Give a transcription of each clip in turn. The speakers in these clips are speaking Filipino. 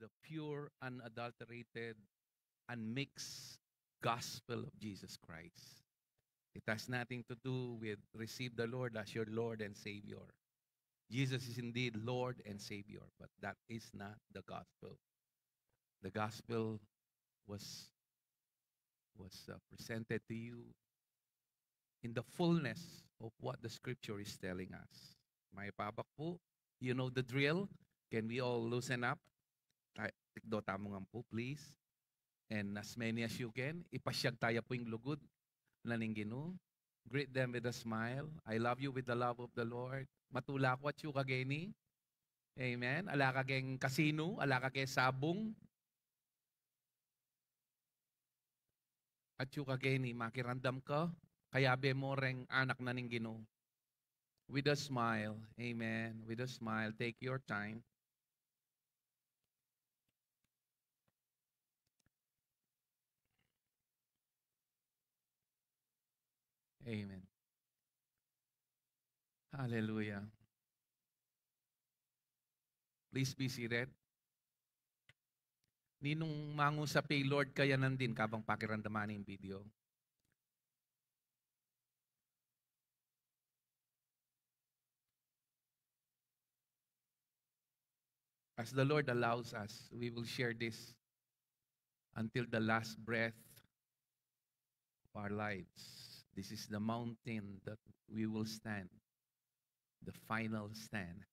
the pure, unadulterated, unmixed gospel of Jesus Christ. It has nothing to do with receive the Lord as your Lord and Savior. Jesus is indeed Lord and Savior, but that is not the gospel. The gospel was presented to you in the fullness of what the scripture is telling us. May pabak po, you know the drill. Can we all loosen up? Tikdota mo nga po, please. And as many as you can, ipasyag tayo po yung lugod na ning Ginoo. Greet them with a smile. I love you with the love of the Lord. Matula ko at you kageni. Amen. Ala kageng kasino, ala kageng sabong. At you kageni, makirandam ka, kaya be mo reng anak na ning Ginoo. With a smile. Amen. With a smile. Take your time. Amen. Hallelujah. Please be seated. Ninong mango sa pay Lord kaya nandin kabang pakiramdaman yung video. As the Lord allows us, we will share this until the last breath of our lives. This is the mountain that we will stand, the final stand.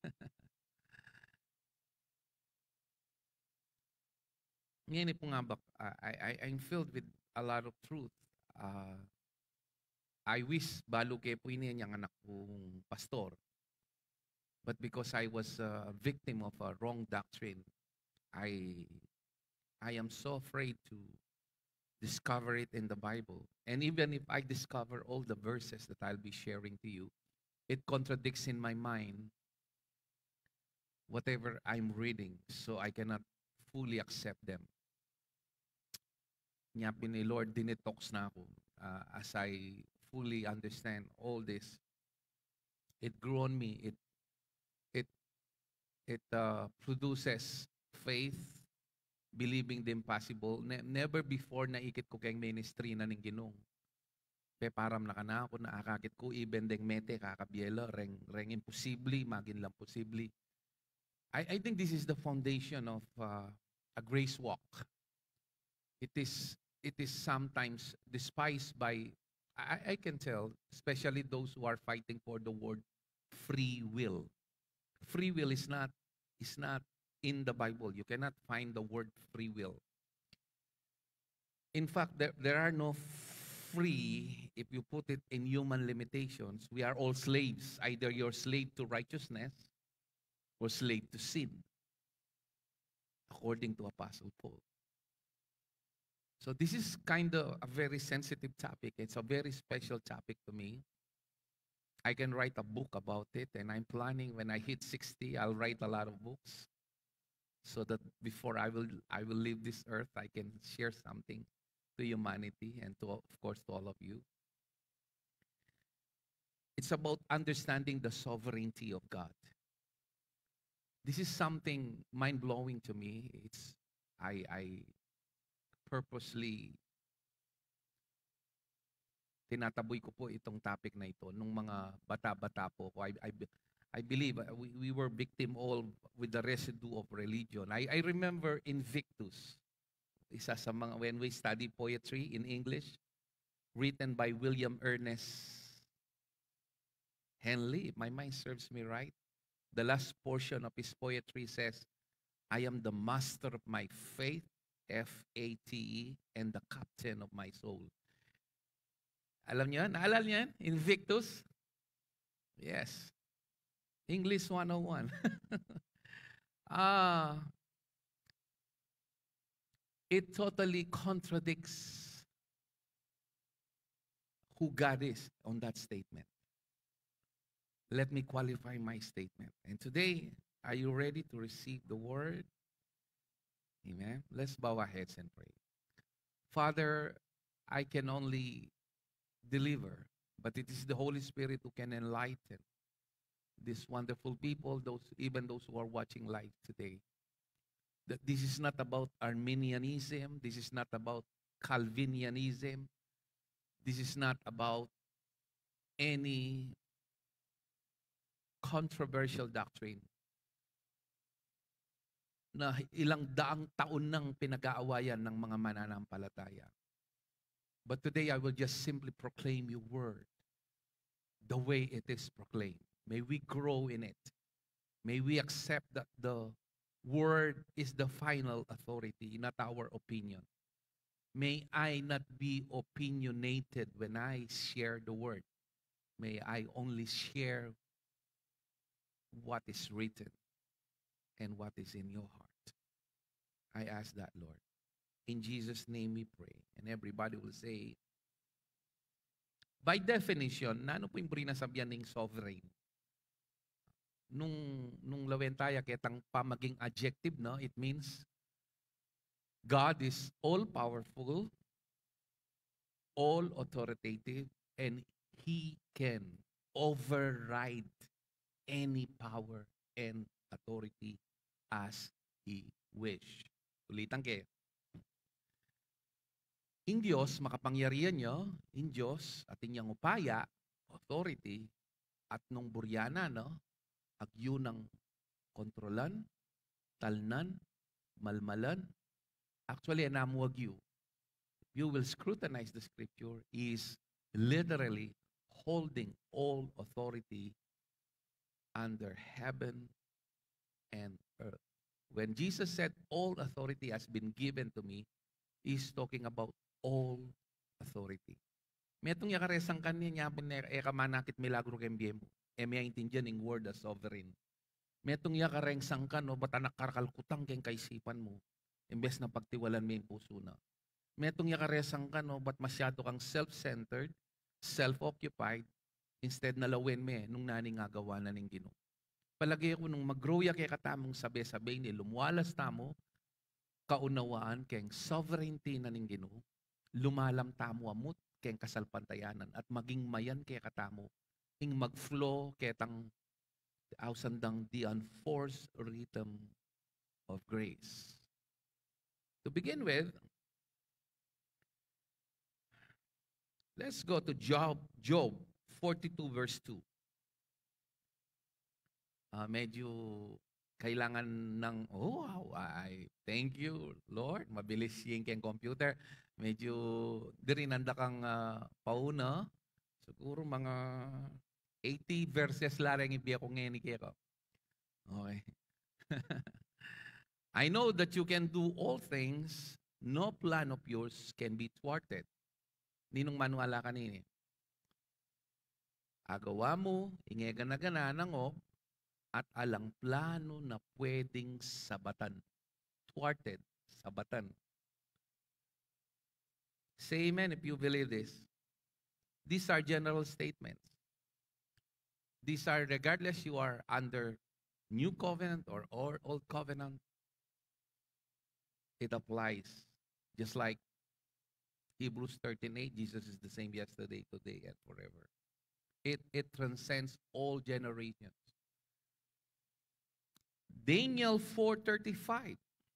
Ngayon po nga ba, I'm filled with a lot of truth. I wish balo kay po ini yung anak kong pastor. But because I was a victim of a wrong doctrine, I am so afraid to discover it in the Bible. And even if I discover all the verses that I'll be sharing to you, it contradicts in my mind whatever I'm reading, so I cannot fully accept them. Nga ni Lord, dinetox na ako. As I fully understand all this, it grew on me. It produces faith, believing the impossible. Never before naikit ko kayong ministry na ning Ginoo. Kaya param na ako na akakit ko, even deng mete, kakabiela, reng imposible, magin lang posible. I think this is the foundation of a grace walk. It is sometimes despised by, I can tell, especially those who are fighting for the word free will. Free will is not in the Bible. You cannot find the word free will. In fact, there are no free if you put it in human limitations. We are all slaves. Either you're slave to righteousness or slave to sin, according to Apostle Paul. So this is kind of a very sensitive topic. It's a very special topic to me. I can write a book about it, and I'm planning when I hit 60, I'll write a lot of books, so that before I will leave this earth, I can share something to humanity and to, of course, to all of you. It's about understanding the sovereignty of God. This is something mind-blowing to me. I purposely tinataboy ko po itong topic na ito nung mga bata-bata po ko. I believe we were victim all with the residue of religion. I remember Invictus, isa sa mga, when we study poetry in English, written by William Ernest Henley, if my mind serves me right. The last portion of his poetry says, I am the master of my faith, F-A-T-E, and the captain of my soul. Alam niyo yan? Naalala niyo yan? Invictus? Yes. English 101. It totally contradicts who God is on that statement. Let me qualify my statement. And today, are you ready to receive the word? Amen. Let's bow our heads and pray. Father, I can only deliver, but it is the Holy Spirit who can enlighten these wonderful people, even those who are watching live today. That this is not about Arminianism. This is not about Calvinianism. This is not about any controversial doctrine na ilang daang taon nang pinag-aawayan ng mga mananampalataya. But today, I will just simply proclaim your word the way it is proclaimed. May we grow in it. May we accept that the word is the final authority, not our opinion. May I not be opinionated when I share the word. May I only share what is written and what is in your heart. I ask that, Lord. In Jesus' name we pray. And everybody will say, by definition, na ano po yung brinasabyan ng sovereign? Nung lawentaya ketang pamaging adjective, no? It means God is all-powerful, all-authoritative, and He can override any power and authority as He wish. Ulitan kayo. In Diyos, makapangyarihan nyo, in Diyos, at inyong upaya, authority, at nung buryana, no? Agyo ng kontrolan, talnan, malmalan. Actually, anamuwag you. You will scrutinize the scripture is literally holding all authority under heaven and earth. When Jesus said, all authority has been given to me, he's talking about all authority. Metong yakaresang kanya niya kamanakit milagro kembiyemo. May intindihan ng word as sovereign. Metong yakareng sangkan no bata nakakalkutang keng kaisipan mo imbes na pagtiwalan mo yung puso na. Metong yakaresang ka no ba't masyado kang self-centered, self-occupied instead na lawin me nung nani nga gawa na ning Ginoo. Palagi ko nung mag-grow ya kay katamong sabi-sabi ni lumwalas tamo kaunawaan keng sovereignty na ning Ginoo. Lumalam tamo amot keng kasalpantayanan at maging mayan kay katamo ing mag-flow ketang ausandang the unforced rhythm of grace. To begin with, let's go to Job 42 verse 2. Medyo kailangan ng, I thank you, Lord. Mabilis yung keng computer. Medyo dirinanda kang pauna. Siguro mga 80 verses larang ibiya ko ngayon ni Kiko. Okay. I know that you can do all things. No plan of yours can be thwarted. Ninong manuala kanini. Agawa mo, ingegana-gana ng at alang plano na pwedeng sabatan. Thwarted, sabatan. Say amen if you believe this. These are general statements. These are regardless you are under New Covenant or Old Covenant, it applies. Just like Hebrews 13:8, Jesus is the same yesterday, today, and forever. It transcends all generations. Daniel 4:35.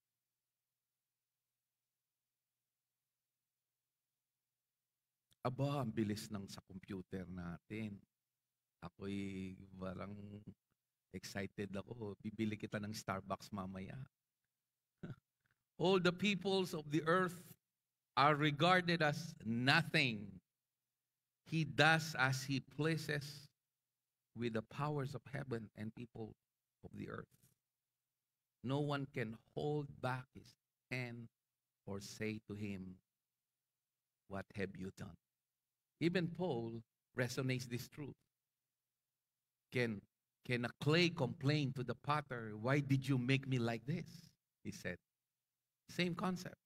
Aba, ang bilis ng sa computer natin. Ako'y parang excited ako. Bibili kita ng Starbucks mamaya. All the peoples of the earth are regarded as nothing. He does as he pleases with the powers of heaven and people of the earth. No one can hold back his hand or say to him, what have you done? Even Paul resonates this truth. Can a clay complain to the potter, why did you make me like this? He said. Same concept.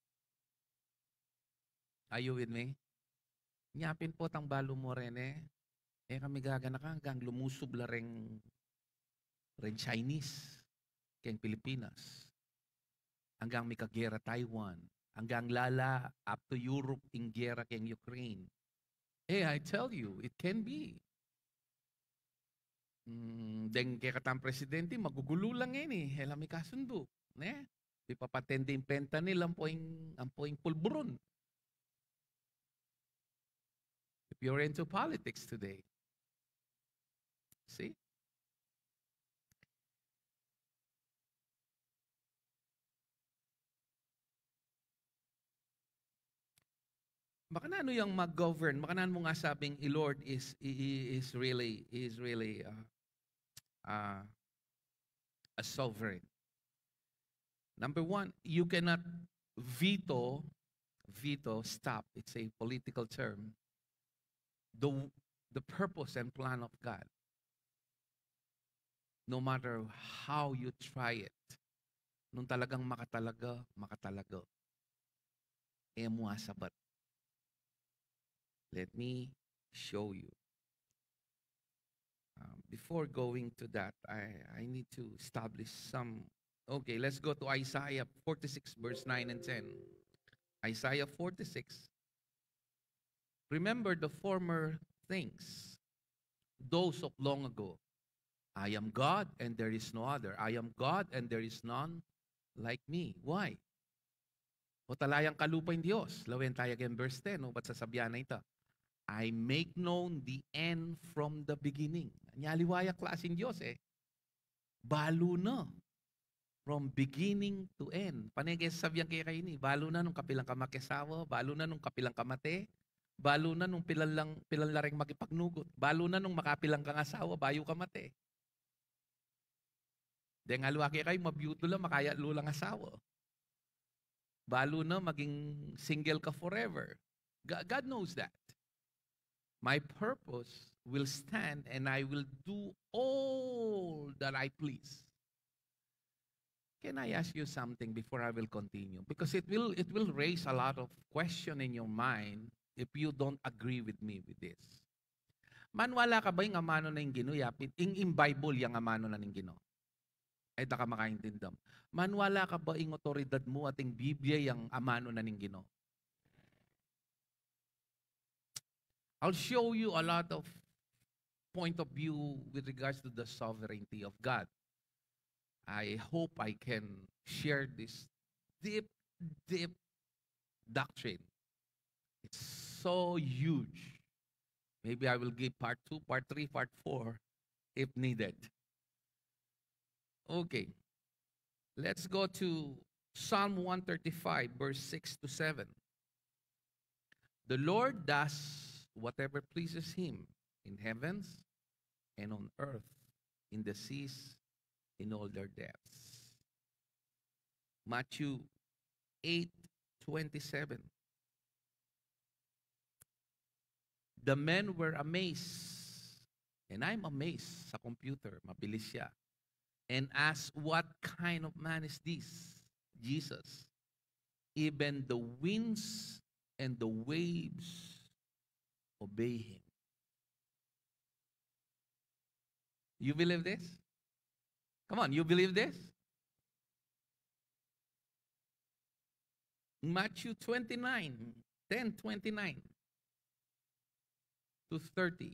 Are you with me? Nyapin po tang balo mo rin kami gagana ka hanggang lumusob la rin Chinese, keng Pilipinas. Hanggang may kagera Taiwan. Hanggang lala up to Europe in gera keng Ukraine. I tell you, it can be. Then kaya katang presidente, magugulo lang yan Hela may kasundo. Di papatende yung fentanyl, ang poing pulburon. If you're into politics today, see? Baka na ano yung mag-govern, baka na mo nga sabing Lord is really uh, a sovereign. Number one, you cannot veto, stop, it's a political term, the, the purpose and plan of God. No matter how you try it, nung talagang makatalaga, muasabat. Let me show you. Before going to that, I need to establish some. Okay, let's go to Isaiah 46, verse 9 and 10. Isaiah 46. Remember the former things, those of long ago. I am God and there is no other. I am God and there is none like me. Why? O talayang kalupay Diyos. Lawen tayo again verse 10. O ba't sasabihan na ito? I make known the end from the beginning. Nyaliwaya klaseng Diyos eh. Balo na. From beginning to end. Panay sabihan kayo ni, balo na nung kapilang kamakesawa, balo na nung kapilang kamate, balo na nung pilan lareng makipagnugot, balo na nung makapilang kang asawa, bayo kamate. Dahil nga luwaki kayo, mabyuto lang, makaya lulang asawa. Balo na maging single ka forever. God knows that. My purpose will stand and I will do all that I please. Can I ask you something before I will continue? Because it will raise a lot of question in your mind if you don't agree with me with this. Manwala ka ba yung amano na yung Ginoo yapit? In Bible yung amano na yung Ginoo? Ay da ka makaintindam. Manwala ka ba yung otoridad mo at yung Biblia yung amano na yung Ginoo? I'll show you a lot of point of view with regards to the sovereignty of God. I hope I can share this deep doctrine. It's so huge. Maybe I will give part 2, part 3, part 4 if needed. Okay. Let's go to Psalm 135, verse 6 to 7. The Lord does whatever pleases him in heavens and on earth, in the seas, in all their depths. Matthew 8:27. The men were amazed, and I'm amazed sa computer, mabilis siya, and asked, what kind of man is this? Jesus. Even the winds and the waves obey him. You believe this? Come on, you believe this? Matthew 29, 10:29 to 30.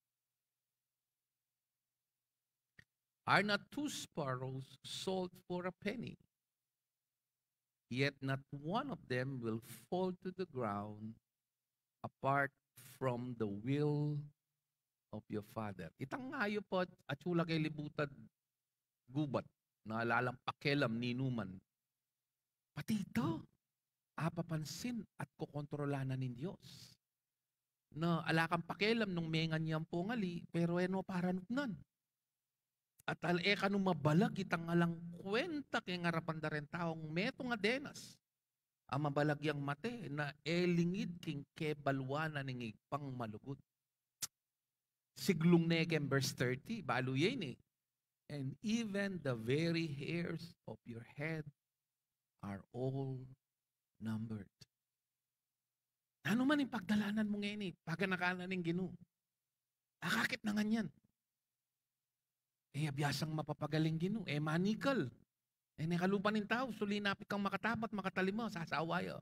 Are not 2 sparrows sold for a penny? Yet not one of them will fall to the ground apart from the will of your Father. Itang ngayo po at chula kay libutan gubat, naalalang pakelam ninuman. Pati ito, apapansin at kukontrolanan ng Diyos. Na alakang pakelam nung mengan niyang pungali, pero eno paranupnan. At eka nung mabalag itang alang kwenta kay ngarapan da rin taong meto nga denas. Ang mabalagyang mate na elingid king kebalwana ng ipang malugod. Siglong negen verse 30, balo yan eh. And even the very hairs of your head are all numbered. Ano man yung pagdalanan mo ngayon eh, pagkanakanan ng Ginoo. Akakit na nga yan. Eh, abiyasang mapapagaling Ginoo. Eh, manikal. Eh, nakalupan ng tao, sulinapit kang makatapat, makatalima, sasawayo.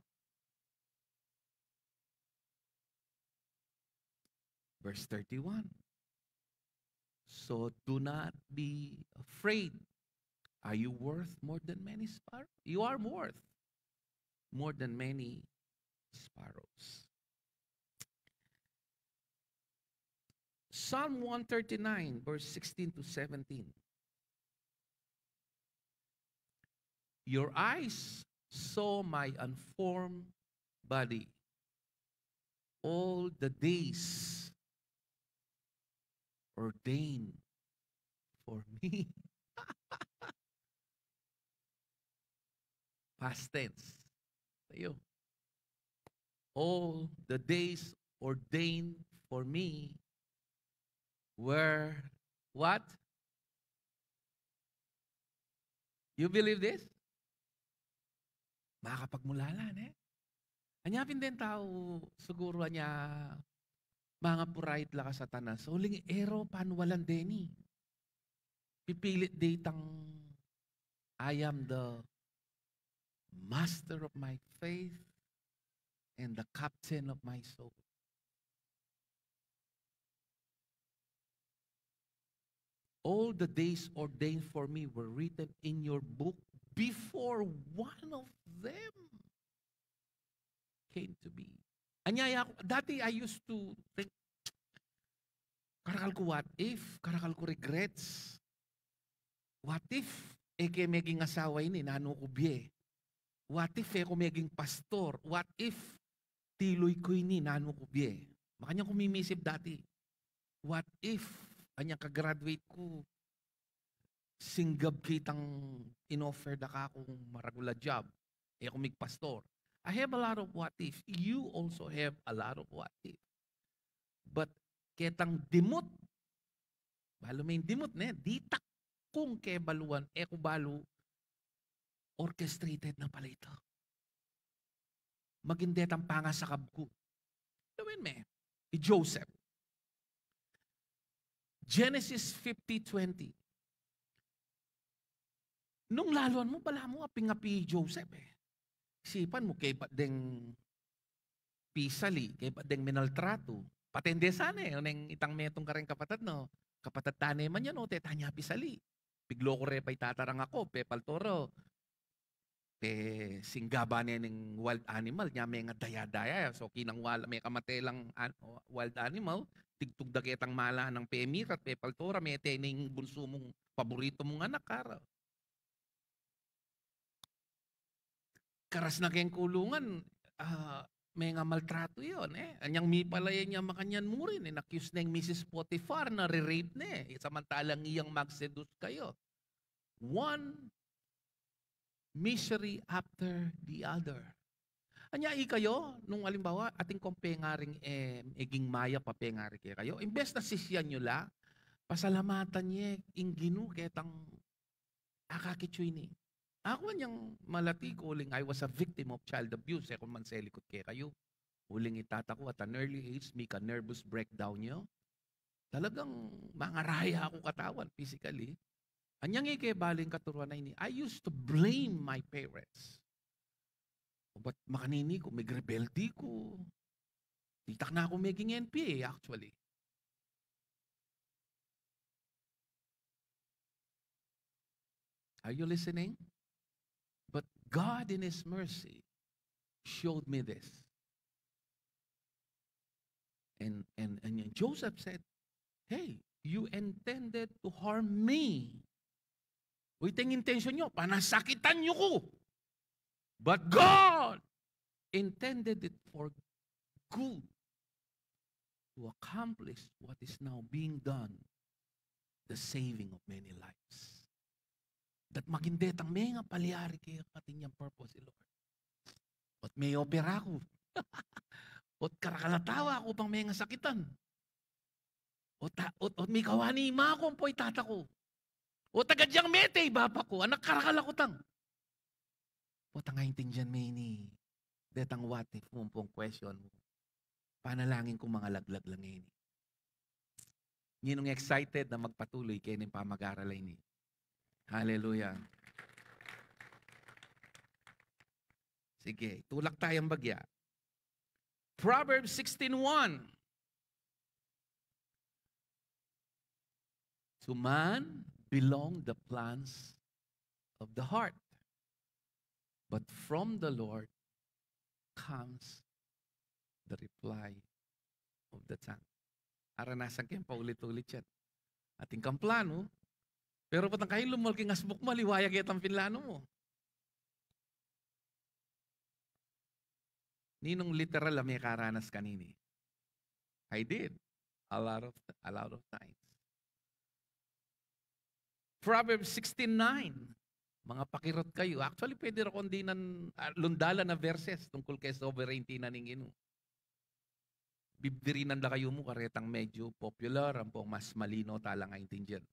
Verse 31. So do not be afraid, Are you worth more than many sparrows? You are worth more than many sparrows. Psalm 139, verse 16 to 17. Your eyes saw my unformed body. All the days ordained for me. Past tense. Tayo. All the days ordained for me were what? You believe this? Makakapagmulalan eh. Anyapin din tao, siguro niya, mga purait laka sa tanas. Uling ero, panwalan deni. Pipilit ditang, I am the master of my faith and the captain of my soul. All the days ordained for me were written in your book before one of them came to be. Anyaya ko, dati I used to think, karakal ko what if, karakal ko regrets. What if, eke meging asawa ini, nano ko biye. What if, eko meging pastor. What if, tiloy ko ini, nano ko biye. Makanya kumimisip dati. What if, anya ka-graduate ko, singgab kitang in-offer da ka akong maragula job. Eko mig pastor. I have a lot of what if. You also have a lot of what if. But ketang dimot, balo may dimot ne, ditak kung kebaluan, eko balo, orchestrated na pala ito. Magindetang pangasakab ko. Gawin me, Joseph. Genesis 50:20. Nung laluan mo, pala mo, aping-api Joseph eh. Sipan mo, kay pa deng pisali, kay pa deng minaltrato. Patende sana eh, nang itang metong ka rin kapatid, no? Kapatid tane man yan, no? Tetanya pisali. Biglo ko repay tatarang ako, pe paltoro. Pe singgaba niya ng wild animal, niya may nga daya-daya. So kinang wala, may kamatelang wild animal, tigtug dagetang mala ng pe mirat, pe paltora, may tening bunso mong paborito mong anak, kara. Karas na kayong kulungan, may nga maltrato yun eh. Anyang mi palaya niya makanyan mo rin eh. Nakyus na yung Mrs. Potiphar na re-rape na eh. Samantalang iyang mag-seduce kayo. One misery after the other. Anya kayo, nung alimbawa, ating kong pengaring eging maya pa pengari kayo. Imbes na sisyan nyo la, pasalamatan niya ing ginu ketang akakitsuy ni. Ako niyang malati ko, uling I was a victim of child abuse. Kung man selikot kayo. Uling itata ko at an early age, may ka-nervous breakdown nyo. Talagang mangaraya ako katawan physically. Anyang baling katuruan na ini, I used to blame my parents. Ba't makanini ko, may rebelde ko. Titak na ako maging NPA actually. Are you listening? But God in His mercy showed me this. And Joseph said, hey, you intended to harm me. Uy, ting intention nyo, panasakitan nyo ko. But God intended it for good to accomplish what is now being done, the saving of many lives. Dat magindetang may nga palyari kayo kating yung purpose, Lord. At may opera ko. At karakalatawa ako pang may nga sakitan. At may kawani ima ko ang po'y tata ko. O tagadyang mete, bapa ko, anak karakalakutang. O tangayin dyan may ni, detang what if mo pong question mo. Panalangin kong mga laglag lang ngayon. Ninong excited na magpatuloy kayo ng pamag-aralay ni. Hallelujah. Sige, tulak tayong bagya. Proverbs 16:1. To man belong the plans of the heart. But from the Lord comes the reply of the tongue. Aranasan kayong paulit-ulit yan. Ating kang plano, pero patang kayo lumalking asbuk mo, liwayag itang pinlano mo. Ninong literal may karanas kanini? I did. A lot of times. Proverbs 16:9. Mga pakirot kayo. Actually, pwede rin kundi lundalan na verses tungkol kay sovereignty na ning ino. Bibdirinan da kayo mo karetang medyo popular, ang pong mas malino talang intindihan.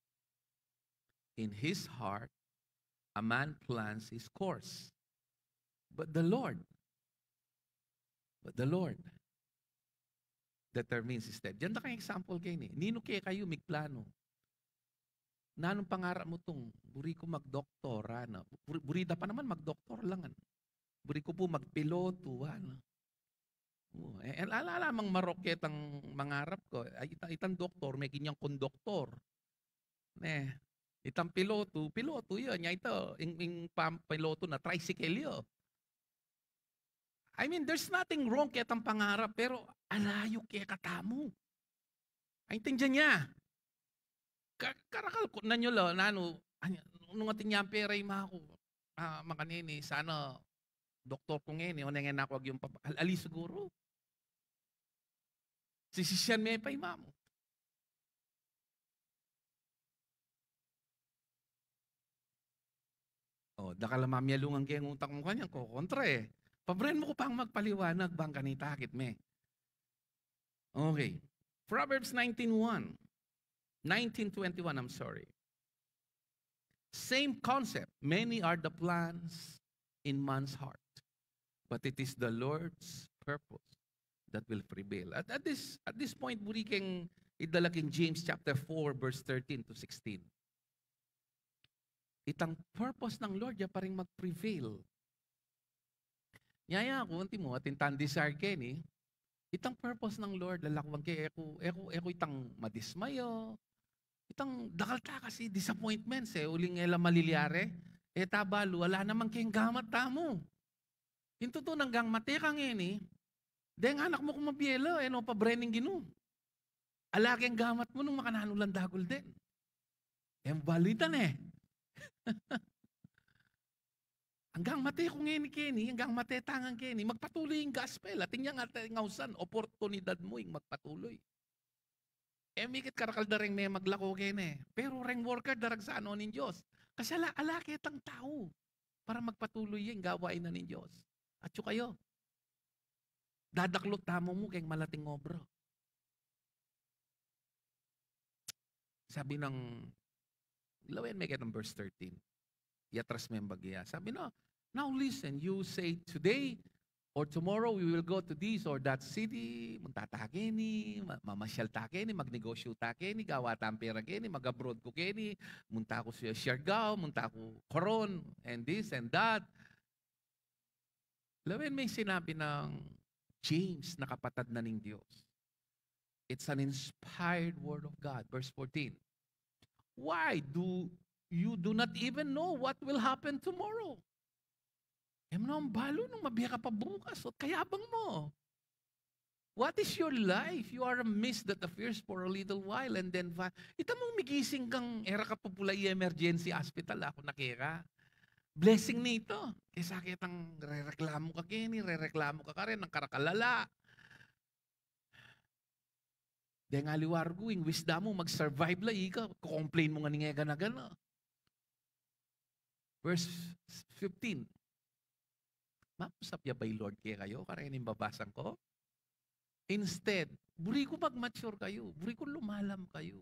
In his heart, a man plans his course. But the Lord determines his step. Diyan na kayong example kayo ni. Nino kayo migplano. Nanong pangarap mo tong, buri ko magdoktora na. Buri da pa naman magdoktor lang. Buri ko po magpiloto. Alamang marokет ang mangarap ko. Itang doktor, may kinyang konduktor. Itang piloto yun. Ito, yung piloto na tricycle yun. I mean, there's nothing wrong kaya itang pangarap, pero alayo kaya katamo. Ay, tindihan niya. Karakal ko na nyo lo, nung ating niya pera yung mga ko, makanini, sana, doktor ko ngayon, o nangyay na ako yung ali siguro. Sisisyan may pa imamo. Dakalamamyalungan kaya ng utak mo kanyang kontra eh. Pabren mo ko pang magpaliwanag bang kanitakit me. Okay. Proverbs 19:21. 19:21, I'm sorry. Same concept. Many are the plans in man's heart, but it is the Lord's purpose that will prevail. At this point, buri keng idalaking James chapter 4, verse 13 to 16. Itang purpose ng Lord, ya paring mag-prevail. Yaya ako, unti mo, atintan desire keni, itang purpose ng Lord, lalakwang kay eko itang madismayo, itang dakal ta kasi disappointments uling ela maliliare, tabalo, wala namang kayong gamat tamo. Yung totoo ng gangmate kang ini, dahil anak mo kung mabielo, pabrening ginu. Alagi ang gamat mo nung makananulang dagol din. Balitan Hanggang mate kung ngeni keni, hanggang mate tangang keni, magpatuloy yung gospel. At yung ngausan, oportunidad mo yung magpatuloy. Mikit karakal da rin may maglako kene. Pero ring worker darag sa ano ng Diyos. Kasi alakit ang tao para magpatuloy yung gawain na ng Diyos. At yung kayo, dadaklot tamo mo kayong malating obra. Sabi ng, ilawen may ng verse 13. Yatras may bagya. Sabi na, now listen, you say today or tomorrow we will go to this or that city, muntatake ni, mamasyal take ni, magnegosyo take ni, gawa tampera keni, mag-abroad ko keni, munta ko sa Siargao, munta ko Coron, and this and that. Lawen may sinabi ng James na kapatid na ng Diyos. It's an inspired word of God. Verse 14. Why do you do not even know what will happen tomorrow? Ang balo nung mabiya ka pa bukas o kayabang mo. What is your life? You are a mist that appears for a little while and then ita mong migising kang era ka pupulay emergency hospital ako nakira. Blessing nito. Kaya sakit ang re-reklamo ka kini, re-reklamo ka rin ng karakalala. Dahil nga liwargo, yung wisdom mo, mag-survive la, ika, kukomplain mo nga ni nga gana. Verse 15. Mapusap ya by Lord kaya kayo, karainin babasan ko. Instead, buri ko mag-mature kayo, buri ko lumalam kayo.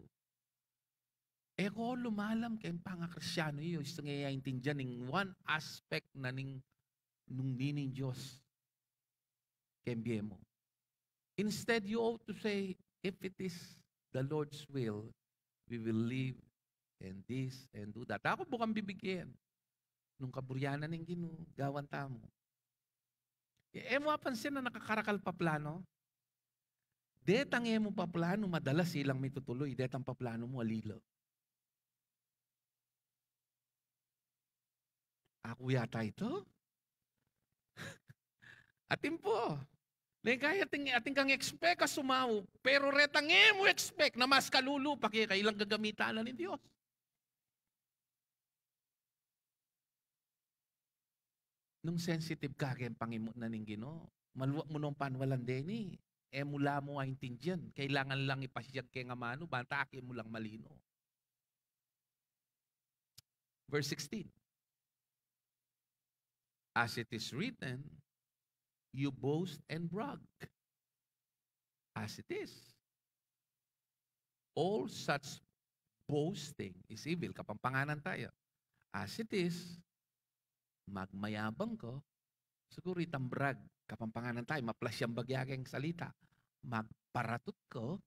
Ko lumalam kayong panga-Krisyano yun, isang ngayaintindihan ng one aspect na nung nining Diyos kembiye mo. Instead, you ought to say, if it is the Lord's will, we will live and this and do that. Ako bukang bibigyan nung kaburyanan ng gawan tamo. Mo apansin na nakakarakal pa plano? Detang mo pa plano, madalas silang may tutuloy. Detang pa plano mo, alilo. Ako yata ito? Atin po. Len kaya ating kang expect ka sumaw, pero retang mo expect na mas kalulu pa kaya kailang gagamitan na ni Diyos. Nung sensitive ka kaya pangimo na ning Ginoo, maluwa mo nung panwalan deni, mula mo ay intindihan, kailangan lang ipasyag kay nga mano, bantake mo lang malino. Verse 16. As it is written, you boast and brag. As it is. All such boasting is evil. Kapampanganan tayo. As it is, magmayabang ko, siguro itang brag. Kapampanganan tayo, maplas yung bagyageng salita. Magparatot ko.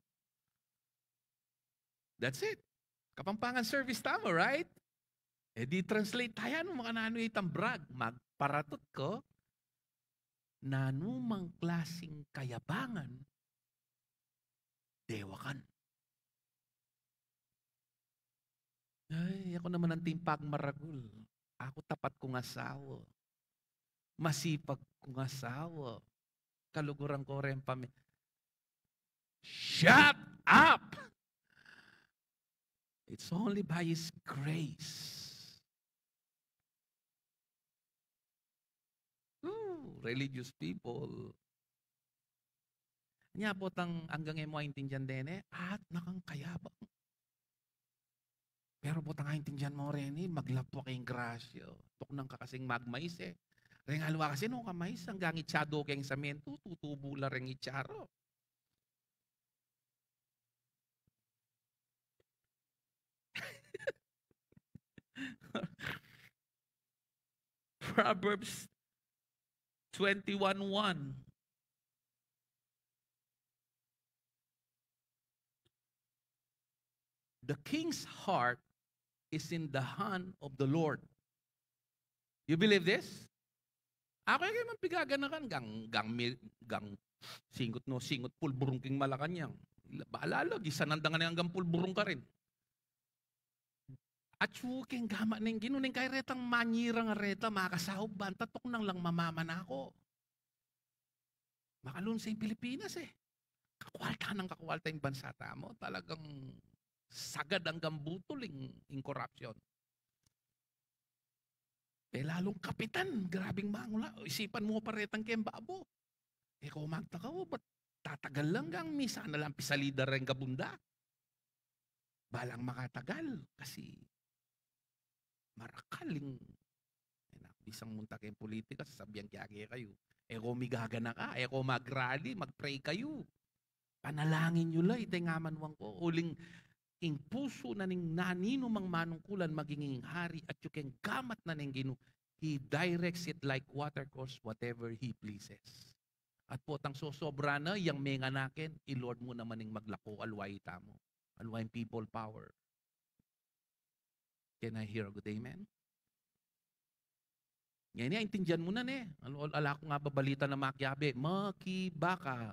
That's it. Kapampangan service tama, right? Di translate tayo, ano mga nano itang brag. Magparatot ko, na anumang klaseng kayabangan, dewakan. Ay, ako naman ang timpag maragul. Ako tapat kong asawa. Masipag kong asawa. Kaluguran ko rin Shut up! It's only by His grace. Religious people. Nya po hanggang mo intindihan din at nakang kayabang. Pero po intindihan mo rin maglapwa kayong grasyo. Tok nang kakasing magmais Rengalwa kasi no kamais hanggang itsado kayong samento, tutubo la rin itsaro. Proverbs 21:1. The king's heart is in the hand of the Lord. You believe this? Ako kayo man pigaganakan gang singot pulburong king Malacanang. Baalala, gisanandangan hanggang pulburong ka rin. At suking gama ng ginuning kay retang manyirang reta makasahog banta tok nang lang mamaman ako. Makalun sa Pilipinas Kakwalta ng kakwalta yung bansa mo. Talagang sagad ang gambutol in corruption. Lalong kapitan, grabing mangula. Isipan mo pa retang kayong babo. Kung magtaka mo, ba't tatagal lang gang misa na lang pisalida rin kabunda? Balang makatagal kasi marakaling bisang munta kayong politika, sasabihan kaya kayo. Kung migagana ka, kung mag-rally, mag-pray kayo. Panalangin nyo lang, itengaman ko. Uling ing puso na ning nanino mang manungkulan magiging hari at yung gamat na ning Ginoo. He directs it like water course whatever He pleases. At po tang sosobra na yang may nganakin, i-Lord mo naman ning maglako alway tamo. Alway people power. Can I hear a good amen? Yan intindihan mo na ala ko nga babalita na Makiabe, makibaka.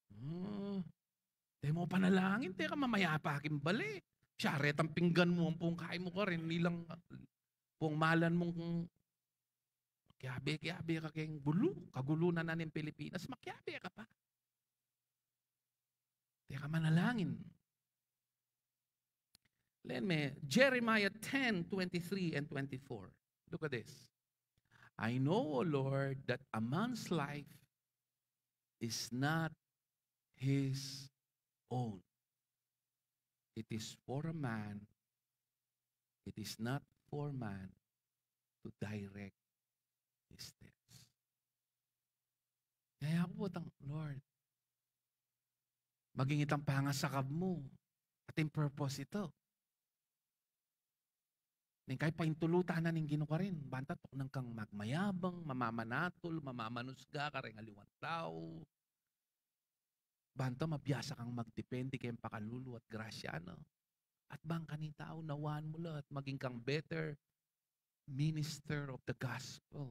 Di mo panalangin, teka mamaya pa aking bali. Siyaret ang pinggan mo, ang pungkay mo ka rin, nilang pung malan mong kiabe ka kayong kagulunan na ng Pilipinas, makiabe ka pa. Teka manalangin. Let me, Jeremiah 10:23 and 24. Look at this. I know, O Lord, that a man's life is not his own. It is for a man. It is not for man to direct his steps. Kaya ako po, Lord, maging itang pangasakab mo at yung purpose ito. Ning kay paintulutan na ning Ginoo ka rin, banta tok nang kang magmayabang, mamamanatol, mamamanusga ka rin aliwan tao. Banta mabiyasa kang magdepende kayong pakalulu at grasya, no? At bang kani tao nawaan mo at maging kang better minister of the gospel.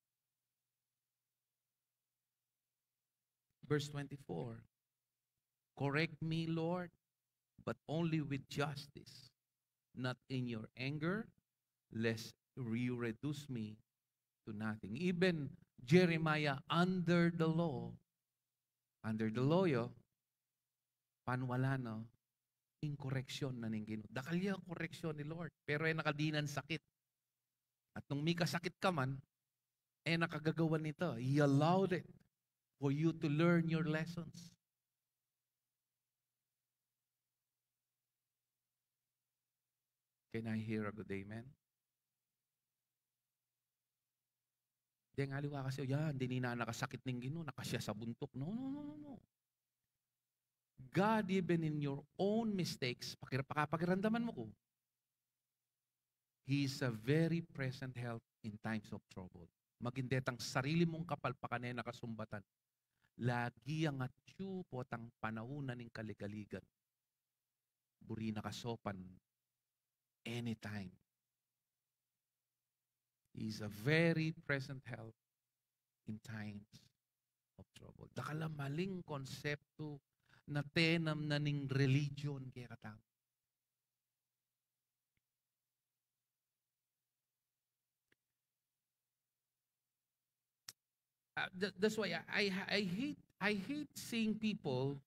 Verse 24. Correct me, Lord, but only with justice, not in your anger, lest you reduce me to nothing. Even Jeremiah under the law yo, panwala no, incorrection na ning Ginoo. Dakalya koreksyon ni Lord, pero ay nakadinan sakit. At nung may kasakit ka man, nakagagawan nito. He allowed it for you to learn your lessons. Can I hear a good amen? Di nga liwa kasi, hindi na nakasakit ng Ginoo, nakasya sa buntok. No. God, even in your own mistakes, pakiramdaman mo ko, He is a very present help in times of trouble. Magindetang sarili mong kapalpakan na nakasumbatan. Lagi ang atyu po tang panaunan ng kaligaligan. Buri nakasopan anytime. He is a very present help in times of trouble. Dakala maling konsepto na tenam na ning religion kaya katao. That's why I hate seeing people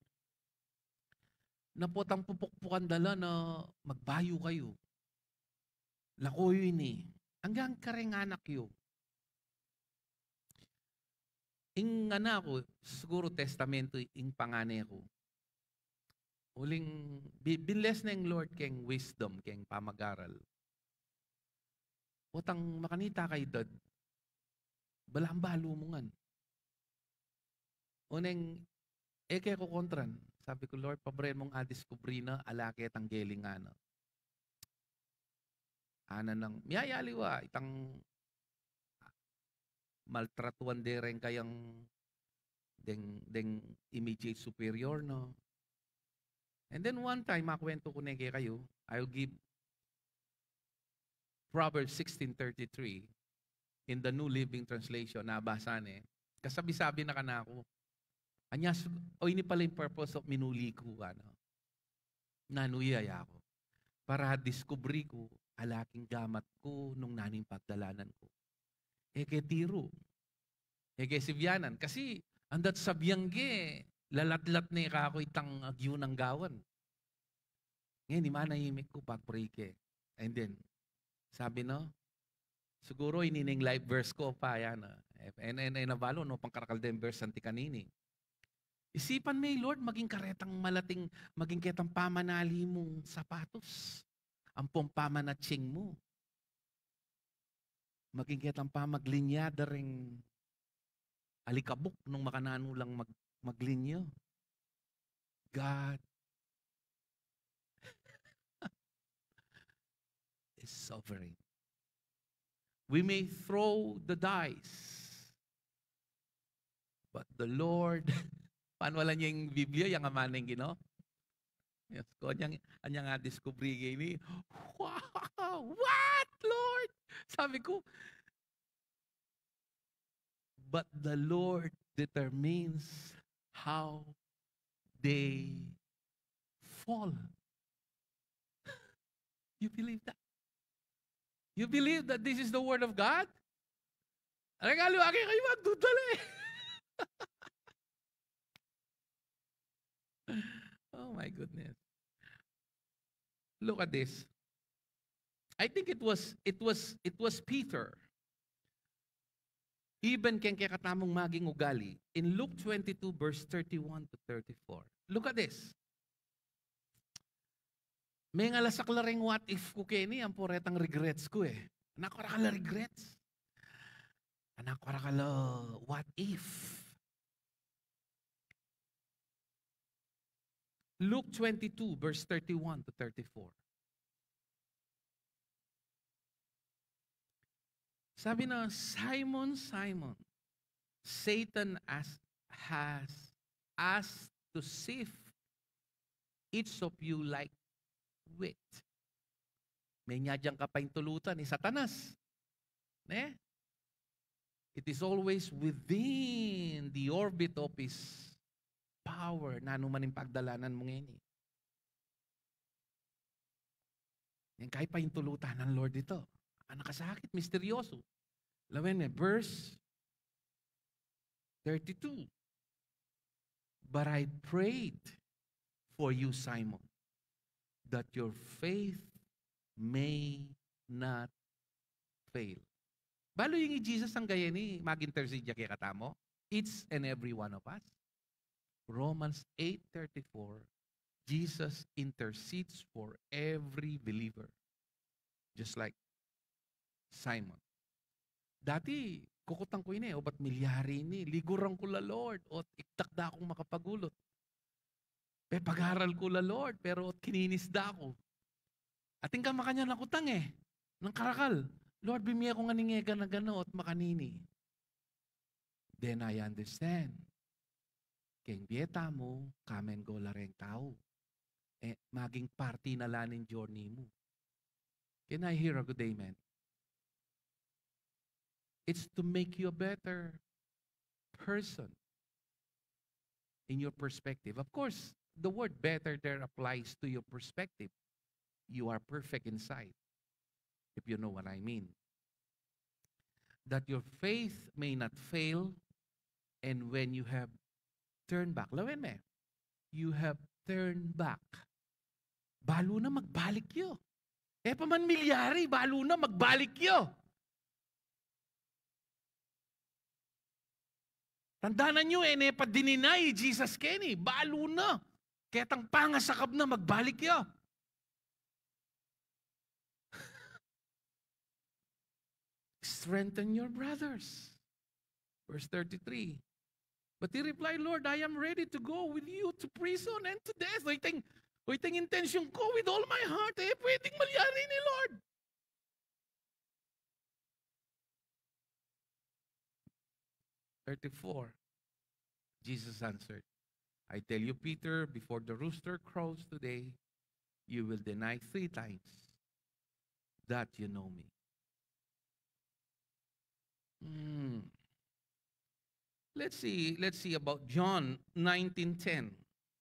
na potang pupukpukan dala na magbayo kayo. Lakoy ini. Hanggang kareng anak yo. Ing anak ko, siguro testamento ing panganay ko. Uling, binles na yung Lord keng wisdom, keng pamag-aral. Potang makanita kay dad, balambalo mo ngan. Uneng, kaya ko kontran. Sabi ko, Lord, pabre mong adiskubre na alake at ang geling ano. Ana ng, miyayaliwa, itang maltratuan de rin kayang deng immediate superior, no? And then one time, makwento ko na kayo, I'll give Proverbs 16:33 in the New Living Translation, nabasa ni. Kasabi-sabi na kanako. Anyas, ini pala yung purpose of minuli ko, ano. Nanuyaya ako. Para diskubri ko, alaking gamat ko nung naning pagdalanan ko. Eke tiro. Eke sibyanan. Kasi, andat sabyangge, lalat-lat na ako itang agyo ng gawan. Ngayon, di manahimik ko pag-pray ke. And then, sabi no, siguro inining live verse ko pa, yan. Nabalo, no, pangkarakaldem verse anti kanini. Isipan may Lord, maging karetang malating, maging ketang pamanali mong sapatos. Ang pumpamanatsing mo. Maging ketang pamaglinyada ring alikabok nung makanano lang maglinyo. God is sovereign. We may throw the dice, but the Lord, paano wala niya yung Biblia, yung amaning gino? Yes, ko anyang nga discovery gini. Wow! What, Lord? Sabi ko, but the Lord determines how they fall. You believe that? You believe that this is the word of God? Regalo akin kayo magdudala eh. Oh my goodness. Look at this. I think it was Peter. Even keng katamong maging ugali. In Luke 22 verse 31 to 34. Look at this. May nga lasaklaring what if ko keni ang puretang regrets ko eh. Anak ko rakala regrets. Anak ko rakala what if. Luke 22 verse 31 to 34. Sabi na, Simon, Simon, Satan has asked to sift each of you like wheat. May nyadyang kapay tulutan ni Satanas. It is always within the orbit of his power na anuman yung pagdalanan mo ngayon. Yan kahit pa yung tulutan ng Lord ito. Ang nakasakit, misteryoso. Lawin mo, verse 32. But I prayed for you, Simon, that your faith may not fail. Balo yung Jesus ang gaya ni mag-intercede kay katamo. Each and every one of us. Romans 8:34, Jesus intercedes for every believer. Just like Simon. Dati, kukutang ko ini, o ba't milyari ini? Liguran ko la Lord, o iktakda akong makapagulot. Pag-aral ko la Lord, pero kininisda ako. Ating ka makanya nakutang ng karakal. Lord, bimiya ko nga ningega na gano at makanini. Then I understand. Keng bieta mo, kamen go lareng tao. Maging party na lanin journey mo. Can I hear a good amen? It's to make you a better person in your perspective. Of course, the word better there applies to your perspective. You are perfect inside, if you know what I mean. That your faith may not fail, and when you have turned back, lawin me, you have turned back, balo na magbalik yo. Paman milyari, balo na magbalik yo. Tandaan nyo, pa dininay Jesus Kenny, balo na. Ketang pangasakab na magbalik yo. Strengthen your brothers. Verse 33. But he replied, Lord, I am ready to go with you to prison and to death. Waiting intention ko with all my heart. Pwedeng malyari ni Lord. "34. Jesus answered, I tell you, Peter, before the rooster crows today, you will deny 3 times that you know me." Let's see about John 19:10.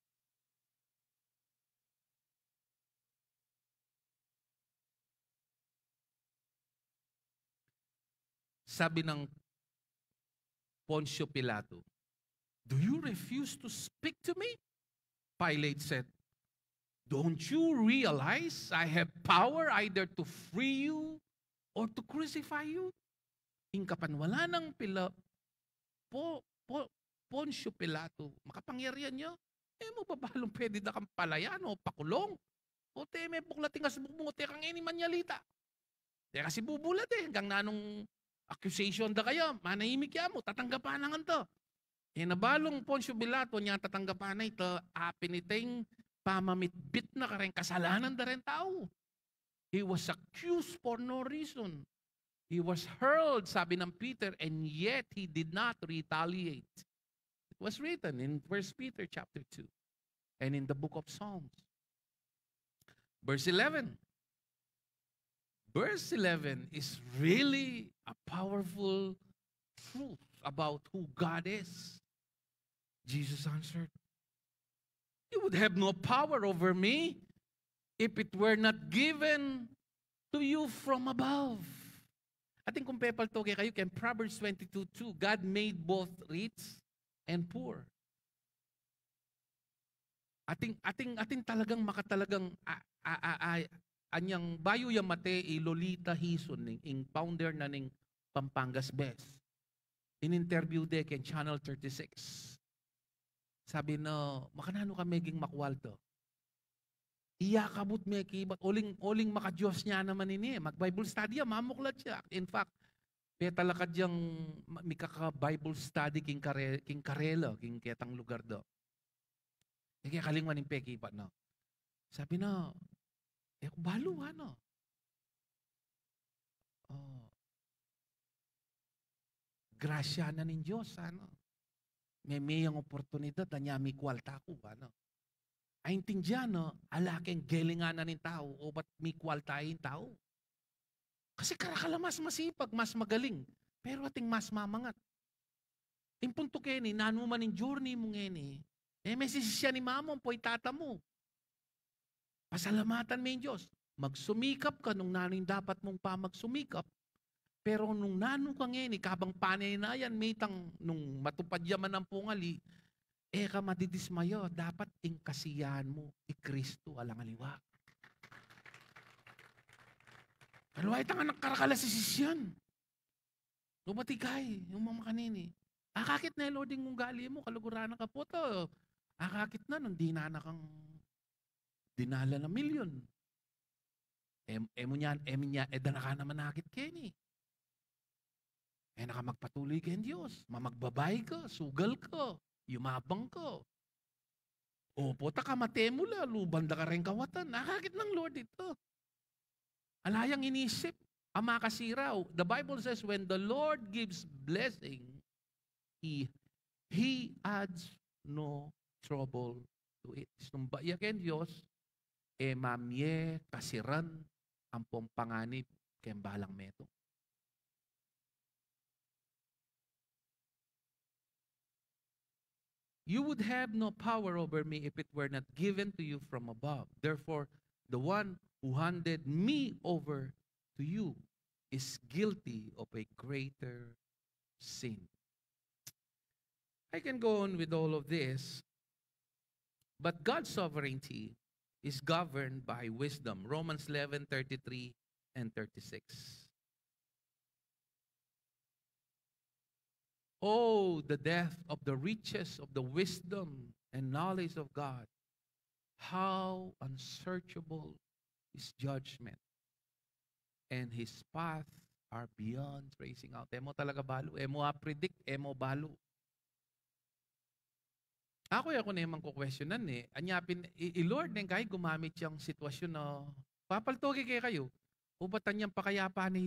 Sabi ng Poncio Pilato, "Do you refuse to speak to me?" Pilate said, "Don't you realize I have power either to free you or to crucify you?" Ingkapan wala ng Poncio Pilato, makapangyarihan niya, mababalong pwede na kang palayan o pakulong. O may buklating as bumuti kang ini manyalita. Kasi bubulat hanggang nanong accusation da kayo, manahimik ya mo, tatanggapan na nga to. Nabalong Poncio Pilato niya tatanggapan na ito, apiniting pamamitbit na kareng kasalanan da rin tao. He was accused for no reason. He was hurled, sabi ng Peter, and yet he did not retaliate. It was written in 1 Peter chapter 2 and in the book of Psalms. Verse 11. Verse 11 is really a powerful truth about who God is. Jesus answered, "You would have no power over me if it were not given to you from above." Ating kung pepaltoke kayo, kay Proverbs 22:2, God made both rich and poor. Ating talagang makatalagang anyang bayo yung mate Lolita Hison ing founder na ning Pampangas Best. In interview de ken Channel 36. Sabi no, makanano ka meging makwalto. Iya kabut me kibat oling makadiyos niya naman ini. Mag-Bible study mamuklat siya. In fact, petalakad yang mikaka-Bible study king Karelo, king ketang lugar do. Kaya kalingwan yung pekipat no. Sabi no, balo ano. Grasya na ng Diyos, ano. May ang oportunidad na niya may kwalta ko, ano. Ay intindihan, no, alaking gelingan na ng tao o ba't may kwalta yung tao. Kasi karakala mas masipag, mas magaling, pero ating mas mamangat. Yung punto keni, nanuman ng journey mo ngeni, May sisisya ni mamon, po'y tata mo. Pasalamatan mo yung Diyos. Magsumikap ka nung naning dapat mong pa magsumikap. Pero nung nanong ka ngayon, kabang panay na yan, nung matupad yaman ng pungali, ka madidismayo, dapat kasiyahan mo, Kristo alang aliwa. Kalaway tangan ng karakalasisisyan. yan. Lumatigay, yung mga kanini. Akakit na loading mong gali mo, kaluguranan ka po to. Akakit na, nung dinana kang dinala na milyon. Mo niyan, dana ka naman nakit Kenny. Nakamagpatuloy kayo Diyos. Mamagbabay ka, sugal ka, yumabang ka. Opo, takamate mo la, lubanda ka rin kawatan. Nakakit ng Lord ito. Alayang inisip, ang makasiraw. The Bible says, when the Lord gives blessing, He adds no trouble to it. Sumbaya kayo Diyos, mamye kasiran ang pumpanganib kayong balang meto. You would have no power over me if it were not given to you from above. Therefore, the one who handed me over to you is guilty of a greater sin. I can go on with all of this, but God's sovereignty is governed by wisdom. Romans 11:33 and 36. Oh, the depth of the riches of the wisdom and knowledge of God. How unsearchable His judgment and His path are beyond tracing out. Emo talaga balo. Emo predict, emo balo. Ako na yung ko-questionan Anyapin, Lord, kahit gumamit yung sitwasyon na papaltogi kayo. Upatan niyang pakayapaan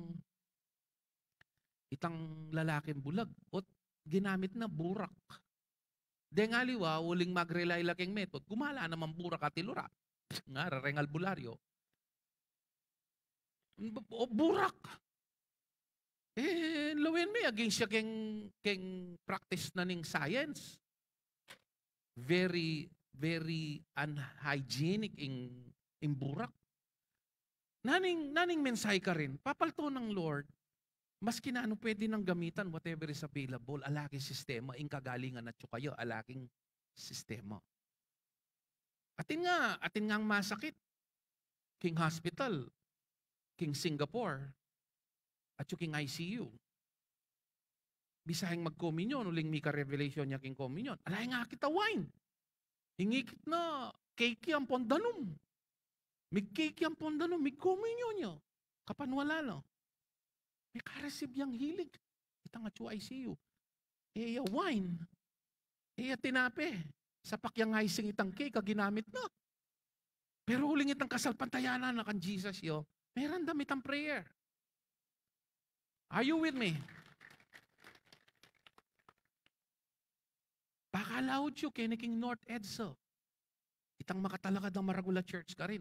itang lalaking bulag. O ginamit na burak. Dengaliwa, uling mag-relay laking method, gumala naman burak at ilura. Nga, rarengal bularyo. O burak. Lawin mo, against siya keng practice na ning science. Very, very unhygienic in burak. Naning mensahe ka rin, papalto ng Lord, maski na pwede nang gamitan, whatever is available, alaking sistema, kagalingan at kayo, alaking sistema. Atin nga ang masakit, king hospital, king Singapore, at yung king ICU. Bisahing mag-communion, uling mika revelation niya king communion. Alay nga kita wine. Hingikit na, cake ang pondanom. May cake ang pondanom, may communion niya. Kapan wala no? May karesib yung hilig. Ita nga chua ICU. Wine. Tinape. Sapak yung icing itang cake, ginamit na. Pero huling itang kasalpantayanan na kan Jesus yo, meron damit ang prayer. Are you with me? Pakalaod siyo, kiniking North Edso. Itang makatalakad ng Maragula Church ka rin.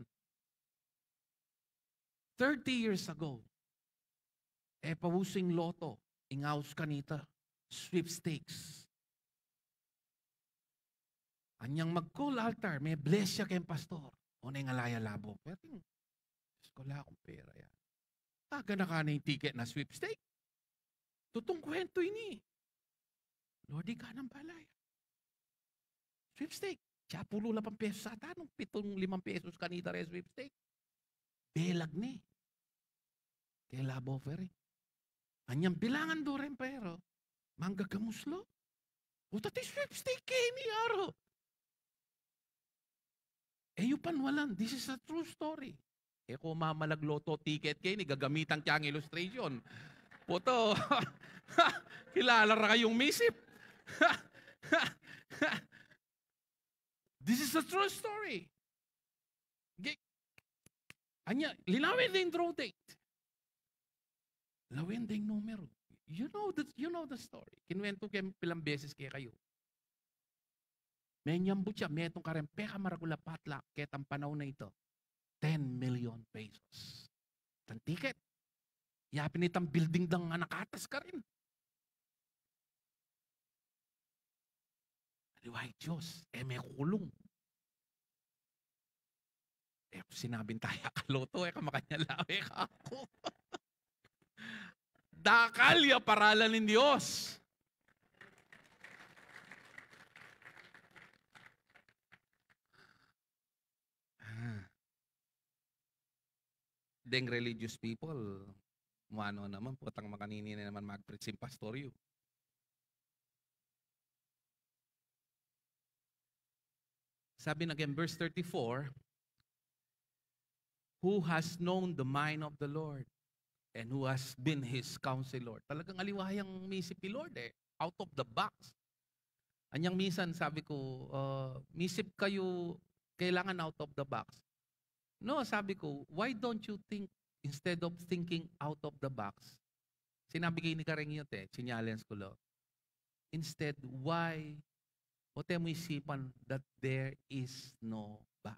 30 years ago, pawusing loto, ingaus kanita, sweepstakes. Anyang mag-call altar, may bless siya kayong pastor. O na yung alaya labo. Pero, wala akong pera yan. Taga na ka na yung ticket na sweepstake. Tutong kwento ini. Lord, di ka ng balay. Sweepstake. Siya, pulo 8 pesos sa tanong. 7-5 pesos kanita rin sweepstake. Belag ni. Kaya labo offer Anyang bilangan do rin pero. Mangga kamuslo. O tati sweepstake kayo ni Aro. Yupan walan. This is a true story. Kung mamalagloto ticket kayo ni gagamitan kaya ang illustration. Puto. Kilala ra kayong misip. This is a true story. Anya, linawin din draw date. Lawin din numero. You know the story. Kinwento kayo pilang beses kayo. May nyambut siya, may itong karen, peka maragula patlak, ketang panahon na ito. 10 million pesos. Itang ticket. Yapin itang building dang nakatas ka rin. Liway Diyos, may kulong. Sinabing tayo kaloto, kamakanya lawe ka ako. Dakal ya paralan ng Diyos. Deng religious people, ano naman, putang makanini na naman mag-preach yung pastoryo. Sabi na again, verse 34, who has known the mind of the Lord and who has been His counselor. Talagang aliwahang misip ni Lord out of the box. Anyang minsan sabi ko, misip kayo, kailangan out of the box. No, sabi ko, why don't you think, instead of thinking out of the box, sinabi kayo ni Kareng yun, sinyalens ko lo. Instead, why, o mo isipan that there is no box.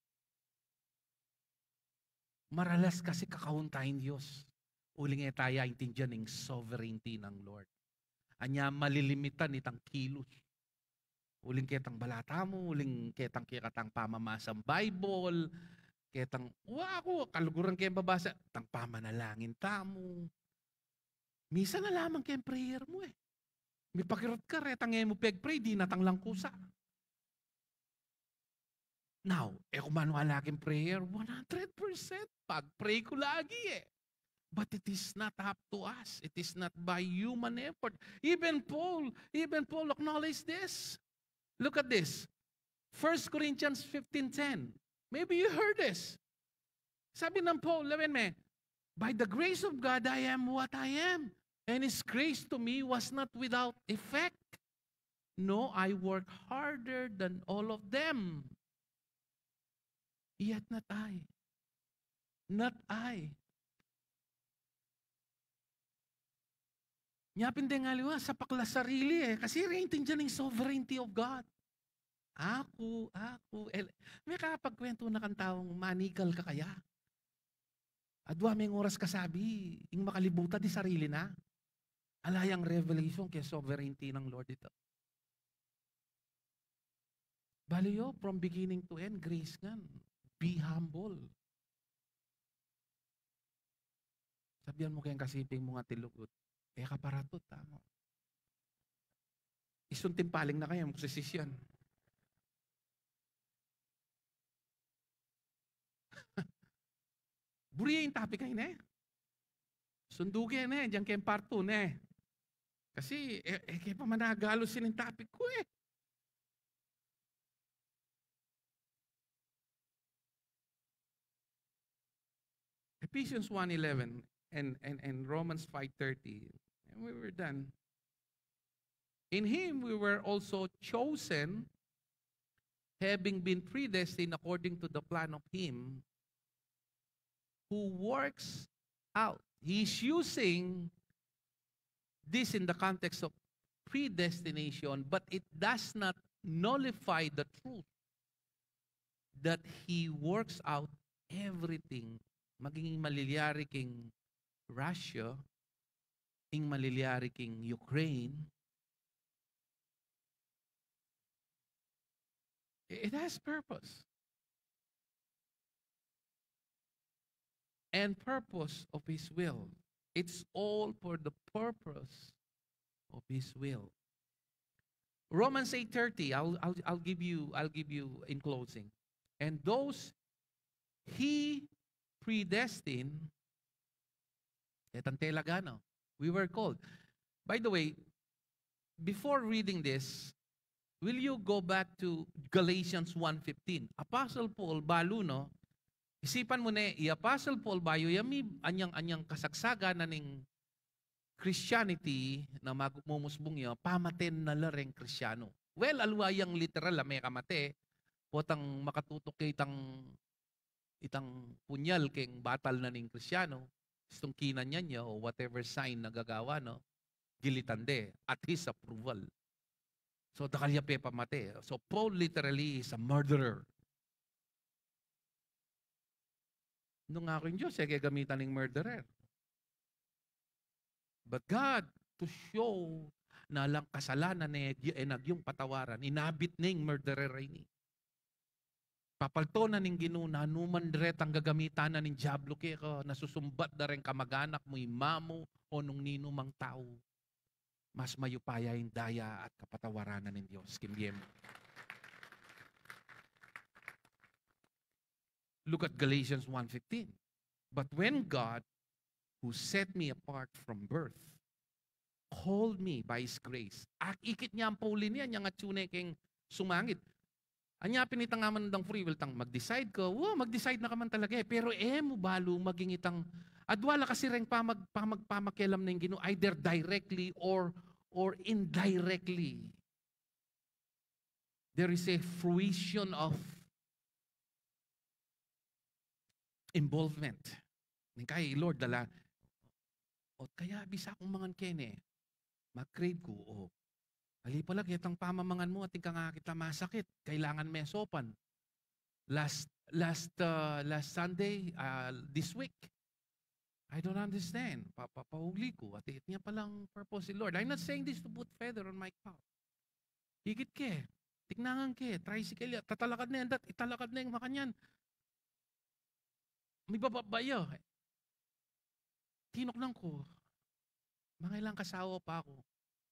Maralas kasi kakauntahin Diyos. Uling tayo intindihan ng sovereignty ng Lord. Anya malilimitan itang kilos. Uling ketang balata mo, uling ketang kikatang pamamasang Bible, ketang, ako, kaluguran kayo babasa, tang pamanalangin tamo. Misa na lamang kayo prayer mo May pakirot ka, retang mo peg-pray, di natang lang kusa. Now, kung manuala aking prayer, 100%, pag-pray ko lagi But it is not up to us. It is not by human effort. Even Paul acknowledged this. Look at this. 1 Corinthians 15:10. Maybe you heard this. Sabi ng Paul, lawin me, by the grace of God, I am what I am. And His grace to me was not without effect. No, I work harder than all of them. Yet not I. Not I. Nyapin din nga liwa, sa pakla sarili Kasi rin-intindihan ng sovereignty of God. Ako. May kapagkwento na kang taong manikal ka kaya. Adwa may oras kasabi, yung makalibutan di sarili na. Alayang revelation kay sovereignty ng Lord ito. Baliyo, from beginning to end, grace nga. Be humble. Sabihan mo kayang kasiping mga tilugot. Kaparatot, tama. Isuntimpaling na kayo, magsisisyan. Buriya yung topic kayo Sundukin diyan kayong part 2 Kasi, kaya pa managalo silang topic ko Ephesians 1:11 and Romans 5:30. And we were done. In Him we were also chosen, having been predestined according to the plan of Him who works out. He's using this in the context of predestination, but it does not nullify the truth that He works out everything. Maging malilyari king Russia, ing malilyari king Ukraine, it has purpose. And purpose of His will. It's all for the purpose of His will. Romans 8:30. I'll give you in closing. And those He predestined, we were called. By the way, before reading this, will you go back to Galatians 1:15? Apostle Paul balo isipan mo Apostle Paul bayo yami anyang kasagsaga na ning Christianity na magmumusbong niya pamaten na lareng Kristyano. Well, alwayang literal may kamate potang makatutok kay itang punyal keng batal na ning Kristyano, istong kinan niya o whatever sign na gagawa, gilitande at his approval. So, dakalya pe pamate. So, Paul literally is a murderer. Nung ako yung Diyos, kaya gamitan ng murderer. But God, to show na lang kasalanan na nagyong patawaran, inabit ning murderer ni. Papalto na ning ginuna, numan dret ang gagamitan na ning diablo kaya ka, nasusumbat na rin kamag-anak mo, imamo, o nung ninumang tao. Mas mayupaya yung daya at kapatawaranan ng Diyos. Kimyem. Look at Galatians 1:15. But when God, who set me apart from birth, called me by His grace. Ikit niya ang pauli niya, niya nga tune keng sumangit. Anya pinitangaman ng free will tang mag-decide ko. Mag-decide na ka man talaga eh. Pero mo balo maging itang adwala kasi ring pamakialam na yung Ginoo either directly or indirectly. There is a fruition of involvement. Kaya Lord dala o kaya bisa akong mangan kene mag-grade ko ali pala kitang pamamangan mo at nga kita masakit. Kailangan may sopan. Last Sunday, this week, I don't understand. Papahuli ko. At niya palang purpose si Lord. I'm not saying this to put feather on my cap. Higit ke. Tignan ke. Tricycle. Tatalakad na yan. Italakad na yung makanyan. May bababayo. Tinok lang ko. Mga ilang kasawa pa ako.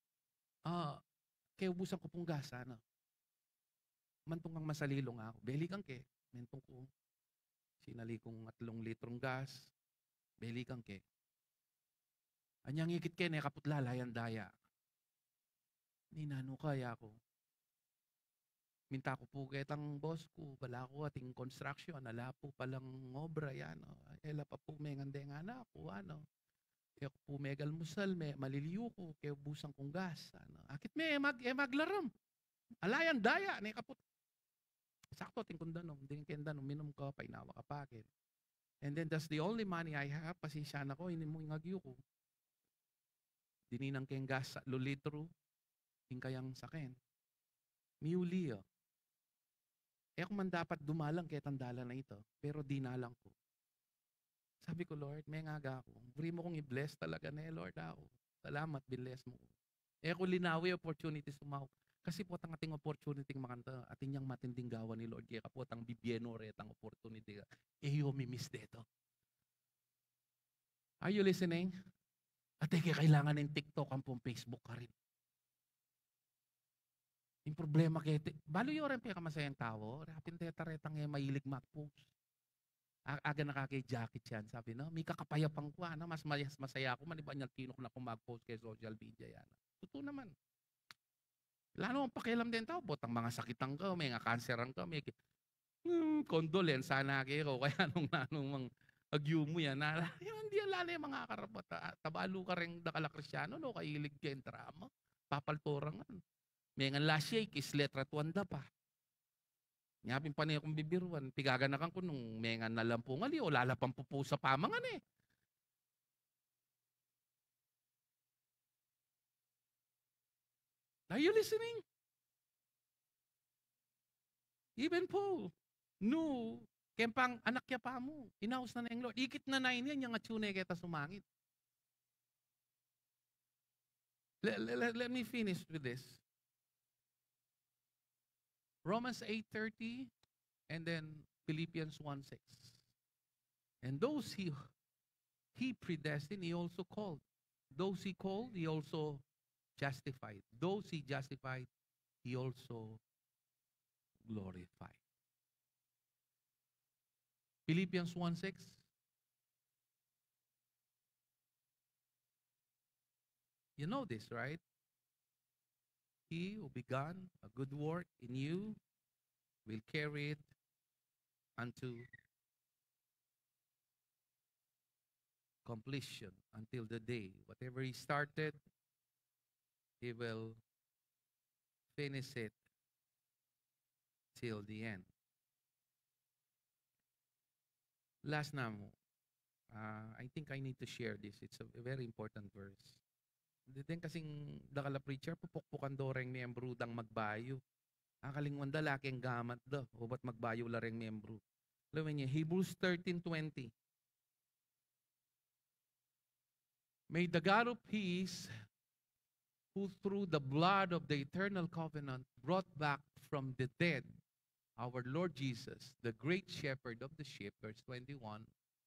Kaya ubusan ko pong gas, mantong kang masalilong ako. Beli kang ke, mentong ko. Sinali kong 3 litrong gas. Beli kang ke. Anyang ikit ke, kaputlalay ang daya. Ninano kaya ko. Minta ko po ketang boss ko, bala ko ating construction, ala po palang obra yan. Ela pa po may ngandeng anak ko, kaya po megal musal, maliliyo ko, kaya busang kong gas. Akit maglaram. Alayan, daya, kaput. Sakto, tingkundanom, din kendanom, minum ko, painawa ka pakin. And then, that's the only money I have, pasensya na ko, hindi mo ingagyo ko. Dininang keng gas, lulitro, kayang sakin. Miuli, kung man dapat dumalang kaya tandala na ito, pero dinalang ko. Sabi ko, Lord, may ngaga ako. Puri mo kong i-bless talaga na Lord ako. Salamat, bless mo. Kung linawi opportunity sumaw. Kasi po ang ating opportunity makanta, ating niyang matinding gawa ni Lord. Kaya po ang bibyeno ret ang opportunity. Mimiss dito. Are you listening? At kailangan ng TikTok ang pong Facebook ka rin. Yung problema kaya, balo yung rin pinakamasiayang tao, rapin teta-retang mahilig mag-post. Aga nakakay Jackie Chan, sabi may kakapayapang ko, mas masaya ako, maniba niyang tinok na kung mag-post kay social media yan. Totoo naman. Lalo ang pakialam din tao, botang mga sakitang ka, may nga kanseran ka, may condolence sana kayo, kaya nung agyo mo yan, hindi alala yung mga karapat, tabalo ka rin nakala Kristyano, kailig ka yung drama, papaltorangan. May nga last year, kis letra tuwanda pa. Ngapin pa niya kong bibiruan. Pigaganakan ko nung may nga nalampungan o lalapang pupo sa pamangan eh. Are you listening? Even po, no, kempang anak kya pa mo. Inaus na yung Lord. Ikit na yan, yung atsune kita sumangit. Let me finish with this. Romans 8:30 and then Philippians 1:6. And those he predestined, he also called. Those he called, he also justified. Those he justified, he also glorified. Philippians 1:6. You know this, right? He who began a good work in you will carry it unto completion, until the day. Whatever he started, he will finish it till the end. Last na mo, I think I need to share this. It's a very important verse. Din kasing dakala preacher, pupukpukan do reng miyembro dang magbayo. Akalingwan da laking gamat do, o ba't magbayo la reng miyembro. Alam niya, Hebrews 13:20. May the God of peace, who through the blood of the eternal covenant brought back from the dead our Lord Jesus, the great shepherd of the sheep, verse 21.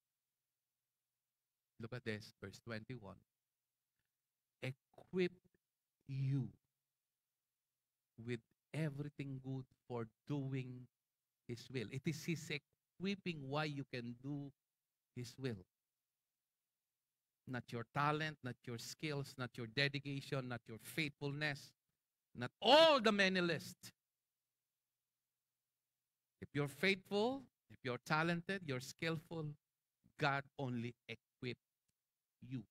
Look at this, verse 21. Equip you with everything good for doing His will. It is His equipping why you can do His will. Not your talent, not your skills, not your dedication, not your faithfulness, not all the many list. If you're faithful, if you're talented, you're skillful, God only equipped you.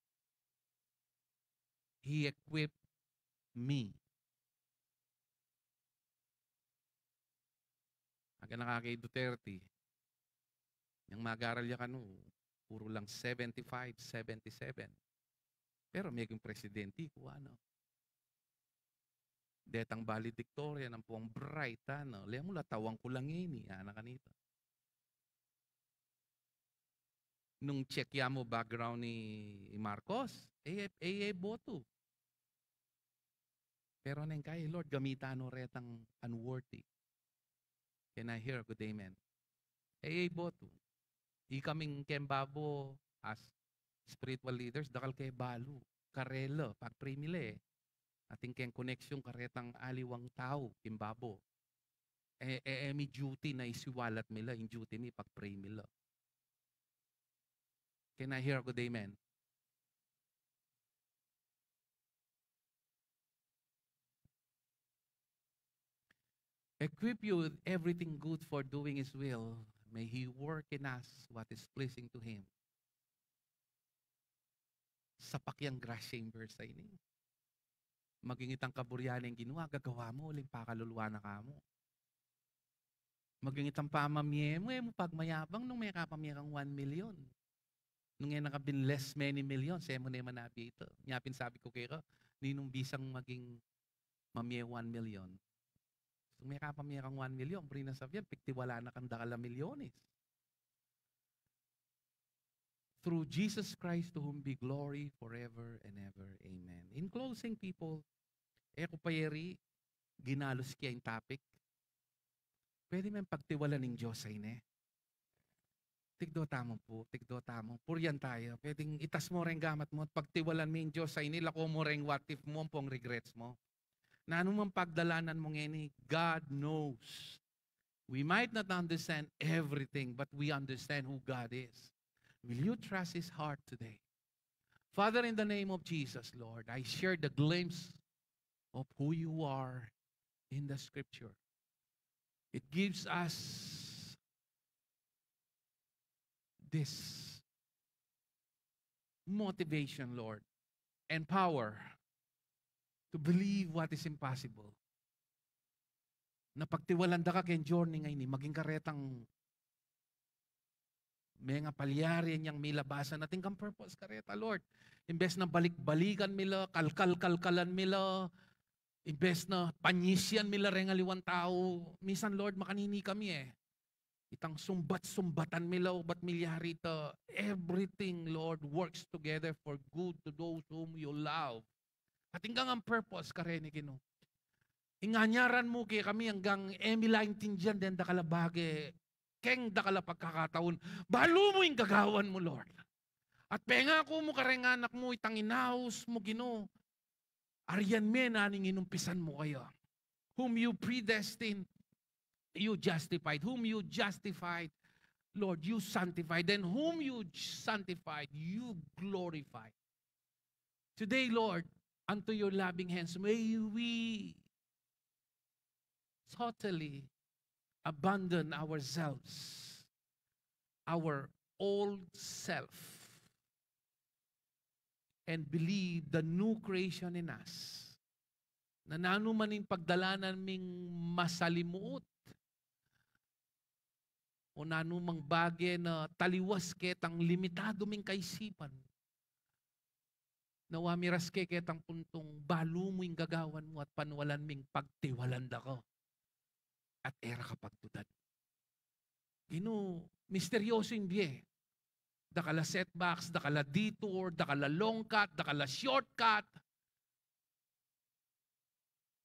He equipped me. Ang nakakay Duterte, yung mag-aral niya kanu, puro lang 75, 77. Pero may yung presidente ko, ano. Detang valedictorian, ang puwang bright, ano. Liyan mo latawang ko lang ini, ana kanito. Nung check ya mo background ni Marcos, boto. Pero nang kay Lord, gamitano retang unworthy. Can I hear a good amen? Boto. Di kaming kembabo as spiritual leaders, dakal kay balo, karelo, pagprimile. Ating keng koneksyon karetang aliwang tao, kimbabo. Mi duty na isiwalat mila, in duty mi pagpray mila. Can I hear a good amen? Equip you with everything good for doing His will. May He work in us what is pleasing to Him. Sapakyang grass chamber sa ini. Maging itang kaburyan yung ginawa, gagawa mo, uling pakaluluwa na ka mo. Maging itang pamamye mo, pagmayabang nung may kapamye kang 1 million. Nung yan nakabinless many millions, mo na yung manabi ito. Nyapin sabi ko kayo, ninong bisang maging mamye 1 million. So may kapamye kang 1 million, bring na sabihan, piktiwala na kang dakala milyones. Through Jesus Christ, to whom be glory forever and ever. Amen. In closing, people, ko payeri, ginalos kaya yung topic. Pwede may pagtiwala ng Diyos sa ine. Tigdo tamo po, tigdo tamo. Puryan tayo. Pwedeng itas mo rin gamat mo at pagtiwalan mo yung Diyos sa ine, lako mo rin what if mo pong regrets mo. Na anumang pagdalanan mo ngeni, God knows. We might not understand everything, but we understand who God is. Will you trust His heart today? Father, in the name of Jesus, Lord, I share the glimpse of who you are in the Scripture. It gives us this motivation, Lord, and power to believe what is impossible. Na pagtiwalanda ka kay journey ngayon, maging karetang may nga palyari niyang milabasan natin kang purpose kareta, Lord. Imbes na balik-balikan mila, kalkal-kalkalan mila, imbes na panyisyan mila rin aliwan tao, minsan, Lord, makanini kami Itang sumbat-sumbatan mila, ba't milyari ito? Everything, Lord, works together for good to those whom you love. At hanggang ang purpose, karene kino. Inganyaran mo kay kami hanggang emilain tindiyan den da kalabage, keng da kala pagkakataon, balo mo yung gagawan mo, Lord. At pengako mo kareng anak mo, itang inaus mo, Gino. Aryan men, aning inumpisan mo kayo. Whom you predestined, you justified. Whom you justified, Lord, you sanctified. And whom you sanctified, you glorified. Today, Lord, unto your loving hands, may we totally abandon ourselves, our old self, and believe the new creation in us. Na nanuman yung pagdalanan ming masalimuot o nanumang bagay na taliwas ketang limitado ming kaisipan. Nawa miras ketang puntong balo mo yung gagawan mo at panwalan ming pagtiwalanda ko. At era kapag tudan. Misteryoso yung biye. Dakala setbacks, dakala detour, dakala long cut, dakala shortcut.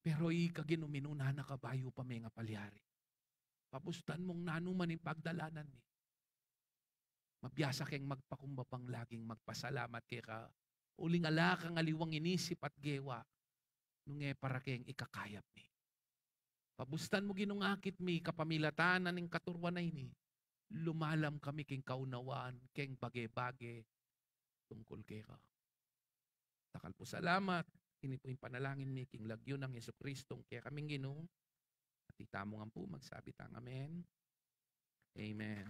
Pero ikaginuminuna na kabayo pa may nga palyari. Papustan mong nanuman yung pagdalanan ni. Mabiyasa keng magpakumbapang laging magpasalamat kay ka. Uling ala kang aliwang inisip at gewa. Nung para keng ikakayap ni. Pabustan mo ginungakit mi kapamilatanan ng katurwanay ni. Lumalam kami king kaunawaan, king bage-bage tungkol kay ka. Takal po salamat. Ini po yung panalangin mi king lagyo ng Yesu Kristong kaya kaming Ginoo. At itamo nga po magsabit ang amen. Amen.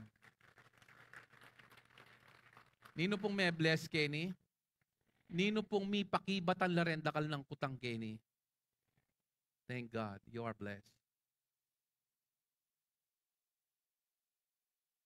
Nino pong may bless Kenny? Nino pong mi pakibatan la rin dakal ng kutang Kenny? Thank God, you are blessed.